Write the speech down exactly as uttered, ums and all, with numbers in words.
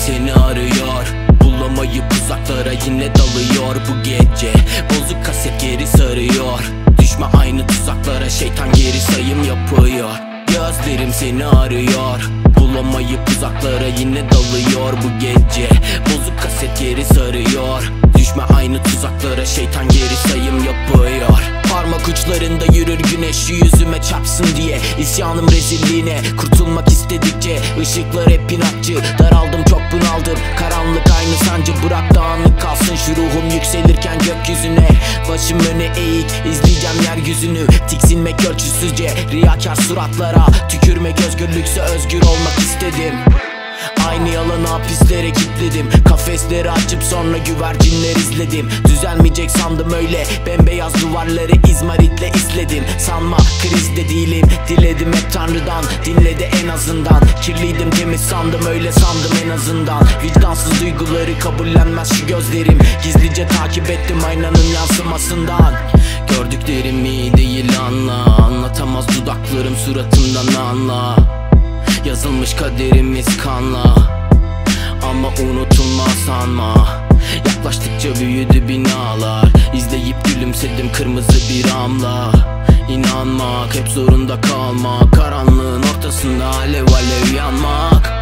seni arıyor, bulamayıp uzaklara yine dalıyor bu gece. Bozuk kaset geri sarıyor, düşme aynı tuzaklara, şeytan geri sayım yapıyor. Gözlerim seni arıyor, bulamayıp uzaklara yine dalıyor bu gece. Bozuk kaset geri sarıyor, düşme aynı tuzaklara, şeytan geri sayım yapıyor. Parmak uçlarında yürür güneş yüzüme çarpsın diye, isyanım rezilliğine kurtulmak istedikçe. Işıklar hep inatçı, daraldım çok bunaldım, karanlık aynı sancı, bırak dağınık kalsın şu ruhum yükselirken gökyüzüne. Başım öne eğik, izleyeceğim yeryüzünü, tiksinmek ölçüsüzce riyakar suratlara, tükürmek özgürlükse özgür olmak istedim. Aynı yalanı hapislere kilitledim, kafesleri açıp sonra güvercinler izledim. Düzelmeyecek sandım öyle bembeyaz duvarları izmaritle izledim. Sanma krizde değilim, diledim hep Tanrı'dan, dinledi en azından. Kirliydim temiz sandım, öyle sandım en azından. Vicdansız duyguları kabullenmez şu gözlerim, gizlice takip ettim aynanın yansımasından. Gördüklerim iyi değil anla, anlatamaz dudaklarım suratımdan anla. Yazılmış kaderimiz kanla, ama unutulmaz sanma. Yaklaştıkça büyüdü binalar, İzleyip gülümsedim kırmızı bir amla. İnanmak hep zorunda kalmak, karanlığın ortasında alev alev yanmak.